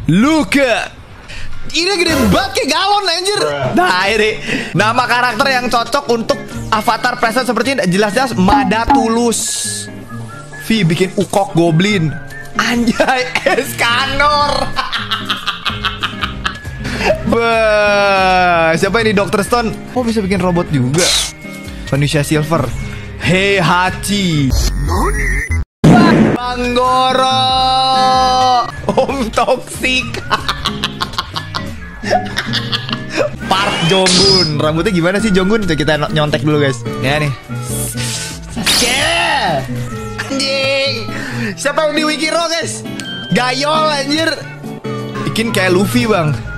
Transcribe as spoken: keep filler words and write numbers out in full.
Luka. Ini gede banget kayak galon anjir. Nah ini nama karakter yang cocok untuk avatar present seperti ini. Jelas-jelas Mada Tulus. V bikin Ukok Goblin. Anjay Escanor. Bah, siapa ini dokter Stone? Oh bisa bikin robot juga. Manusia Silver. Heihachi. Banggoro. Om Toxic. Park Jonggun. Rambutnya gimana sih Jonggun? Coba kita nyontek dulu guys. Ya nih. Sasuke. Anjing. Siapa yang di Wikiro guys? Gayol anjir. Bikin kayak Luffy bang.